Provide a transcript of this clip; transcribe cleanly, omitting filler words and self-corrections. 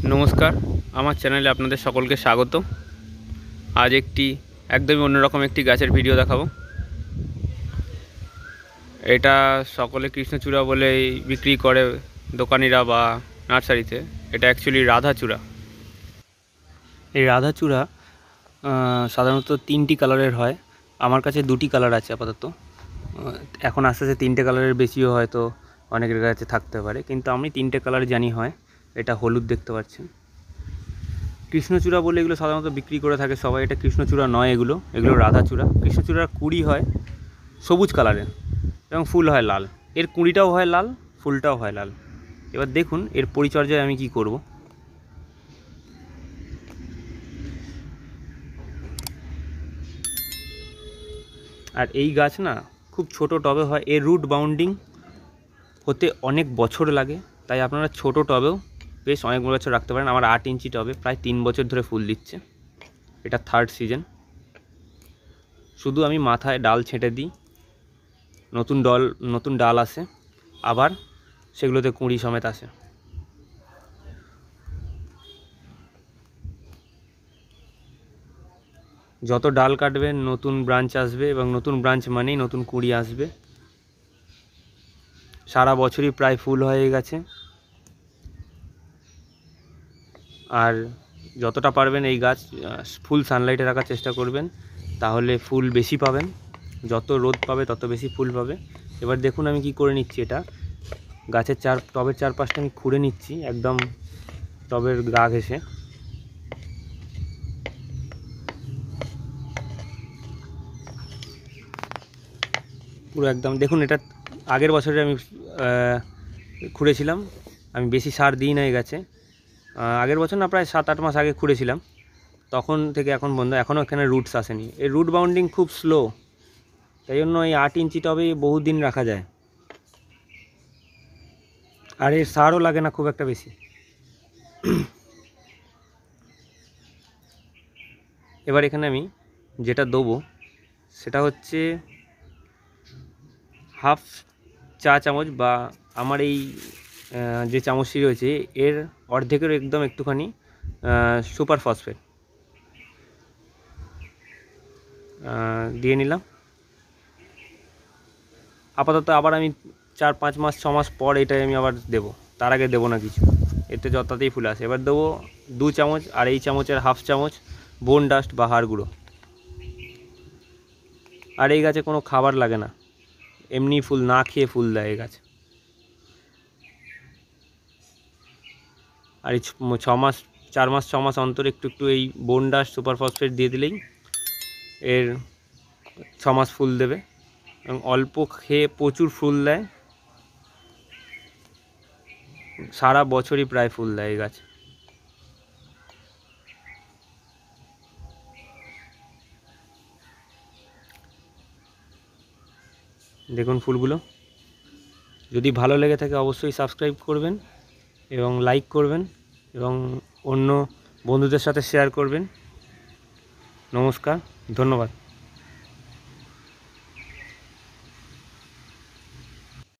নমস্কার, আমার চ্যানেলে আপনাদের সকলকে স্বাগত। আজ একদমই অন্যরকম একটি গাছের ভিডিও দেখাবো। এটা সকলে কৃষ্ণচূড়া বলেই বিক্রি করে দোকানিরা বা নার্সারিতে। এটা অ্যাকচুয়ালি রাধাচূড়া। এই রাধাচূড়া সাধারণত 3টি কালারের হয়। আমার কাছে 2টি কালার আছে আপাতত। এখন আস্তে আস্তে 3টে কালারের বেশিও হয়তো অনেকের কাছে থাকতে পারে, কিন্তু আমি 3টে কালার জানি হয়। এটা হলুদ দেখতে পাচ্ছেন। কৃষ্ণচূড়া বলে এগুলো সাধারণত বিক্রি করে থাকে সবাই। এটা কৃষ্ণচূড়া নয়, এগুলো রাধাচূড়া। কৃষ্ণচূড়ার কুঁড়ি হয় সবুজ কালারের এবং ফুল হয় লাল। এর কুঁড়িটাও হয় লাল, ফুলটাও হয় লাল। এবার দেখুন এর পরিচর্যায় আমি কি করব। আর এই গাছ না খুব ছোট টবে হয়। এর রুট বাউন্ডিং হতে অনেক বছর লাগে, তাই আপনারা ছোট টবেও বেশ অনেক বছর রাখতে পারেন। আমার 8 ইঞ্চি টবে প্রায় 3 বছর ধরে ফুল দিচ্ছে। এটা 3rd সিজন। শুধু আমি মাথায় ডাল ছেঁটে দিই, নতুন ডাল আসে, আবার সেগুলোতে কুঁড়ি সমেত আসে। যত ডাল কাটবেন নতুন ব্রাঞ্চ আসবে, এবং নতুন ব্রাঞ্চ মানেই নতুন কুঁড়ি আসবে। সারা বছরই প্রায় ফুল হয়ে গেছে। আর যতটা পারবেন এই গাছ ফুল সানলাইটে রাখার চেষ্টা করবেন, তাহলে ফুল বেশি পাবেন। যত রোদ পাবে তত বেশি ফুল পাবে। এবার দেখুন আমি কি করে নিচ্ছি। এটা গাছের টবের চারপাশটা আমি খুঁড়ে নিচ্ছি, একদম টবের গা ঘেঁষে। পুরো একদম দেখুন। এটা আগের বছরে আমি খুঁড়েছিলাম। আমি বেশি সার দিই না এই গাছে। আগের বছর না, প্রায় 7-8 মাস আগে খুঁড়েছিলাম। তখন থেকে এখন বন্ধ, এখনও এখানে রুটস আসেনি। এই রুট বাউন্ডিং খুব স্লো, তাই জন্য এই 8 ইঞ্চি টবে বহুদিন রাখা যায়। আর এর সারও লাগে না খুব একটা বেশি। এবার এখানে আমি যেটা দেবো সেটা হচ্ছে হাফ চা চামচ, বা আমার এই যে চামচটি রয়েছে এর অর্ধেকের একদম একটুখানি সুপার ফসফেট দিয়ে নিলাম। আপাতত আবার আমি 4-5 মাস 6 মাস পর এটাই আমি আবার দেবো, তার আগে দেবো না কিছু। এতে যতটাতেই ফুল আসে। এবার দেবো 2 চামচ, আর এই চামচের হাফ চামচ বোন ডাস্ট বা হাড় গুঁড়ো। আর এই গাছে কোনো খাবার লাগে না, এমনি ফুল না খেয়ে ফুল দেয় এই গাছ। আর এই 4 মাস অন্তর একটু একটু এই বোন ডাস্ট সুপার ফসফেট দিয়ে দিলেই এর 6 মাস ফুল দেবে, এবং অল্প খেয়ে প্রচুর ফুল দেয়। সারা বছরই প্রায় ফুল দেয় এই গাছ। দেখুন ফুলগুলো। যদি ভালো লেগে থাকে অবশ্যই সাবস্ক্রাইব করবেন এবং লাইক করবেন, এবং অন্য বন্ধুদের সাথে শেয়ার করবেন। নমস্কার, ধন্যবাদ।